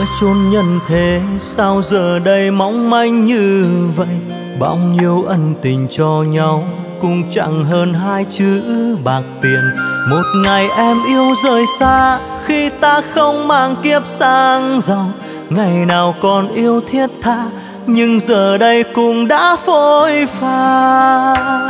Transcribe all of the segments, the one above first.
chốn nhân thế, sao giờ đây mong manh như vậy? Bao nhiêu ân tình cho nhau cũng chẳng hơn hai chữ bạc tiền. Một ngày em yêu rời xa, khi ta không mang kiếp sang giàu. Ngày nào còn yêu thiết tha, nhưng giờ đây cũng đã phôi pha.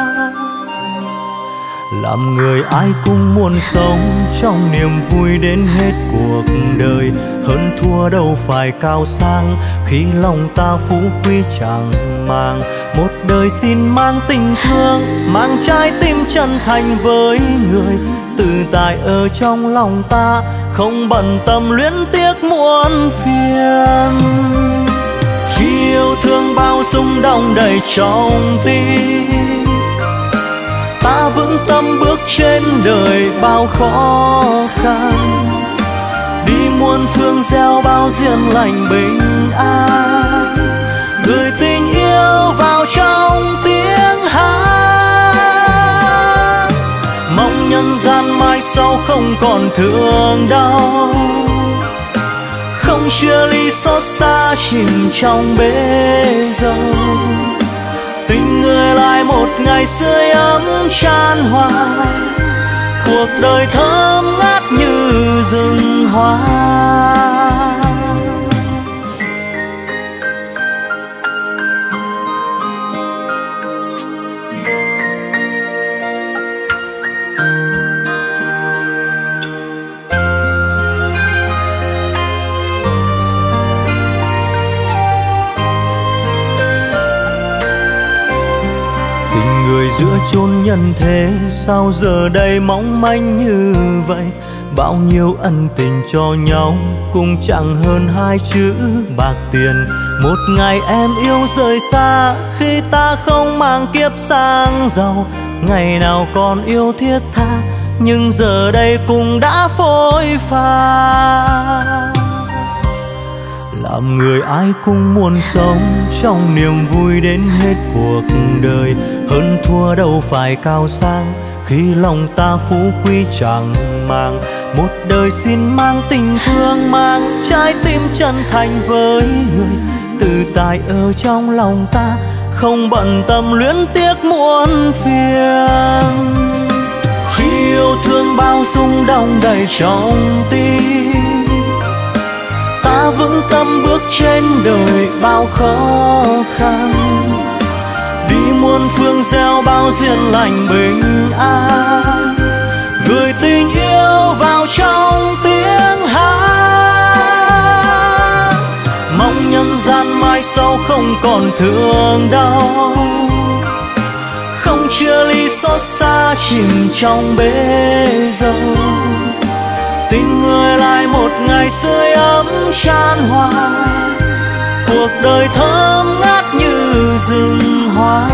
Làm người ai cũng muốn sống trong niềm vui đến hết cuộc đời. Hơn thua đâu phải cao sang, khi lòng ta phú quý chẳng màng. Một đời xin mang tình thương, mang trái tim chân thành với người. Tự tại ở trong lòng ta, không bận tâm luyến tiếc muôn phiền. Khi yêu thương bao rung động đầy trong tim, ta vững tâm bước trên đời bao khó khăn. Đi muôn phương gieo bao duyên lành bình an, gửi tình yêu vào trong tiếng hát. Mong nhân gian mai sau không còn thương đau, không chia ly xót xa chìm trong bể dâu. Tình người lại một ngày sưởi ấm chan hòa, cuộc đời thơm ngát như rừng hoa. Giữa chốn nhân thế, sao giờ đây mong manh như vậy? Bao nhiêu ân tình cho nhau cũng chẳng hơn hai chữ bạc tiền. Một ngày em yêu rời xa, khi ta không mang kiếp sang giàu. Ngày nào còn yêu thiết tha, nhưng giờ đây cũng đã phôi pha. Làm người ai cũng muốn sống trong niềm vui đến hết cuộc đời. Hơn thua đâu phải cao sang, khi lòng ta phú quý chẳng màng. Một đời xin mang tình thương, mang trái tim chân thành với người. Tự tại ở trong lòng ta, không bận tâm luyến tiếc muôn phiền. Khi yêu thương bao rung động đầy trong tim, ta vững tâm bước trên đời bao khó khăn. Đi muôn phương gieo bao duyên lành bình an, gửi tình yêu vào trong tiếng hát. Mong nhân gian mai sau không còn thương đau, không chia ly xót xa chìm trong bể dâu. Tình người lại một ngày sưởi ấm chan hòa, cuộc đời thơm ngát như rừng hoa.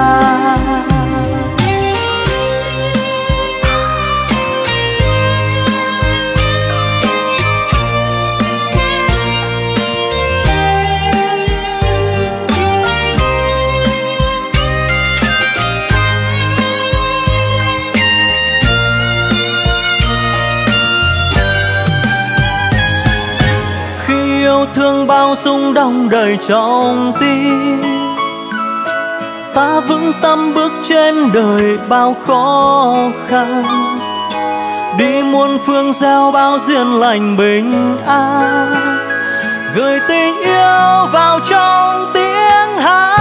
Thương bao rung động đầy trong tim, ta vững tâm bước trên đời bao khó khăn. Đi muôn phương gieo bao duyên lành bình an, gửi tình yêu vào trong tiếng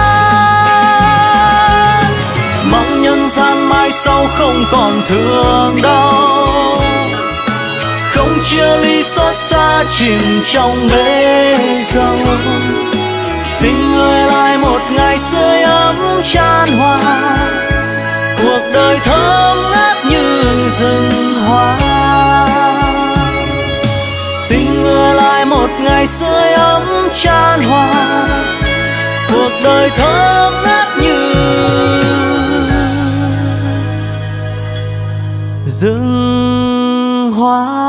hát. Mong nhân gian mai sau không còn thương đau, không chia ly xót xa chìm trong bể dâu. Tình người lại một ngày sưởi ấm chan hòa, cuộc đời thơm ngát như rừng hoa. Tình người lại một ngày sưởi ấm chan hòa, cuộc đời thơm ngát như rừng hoa.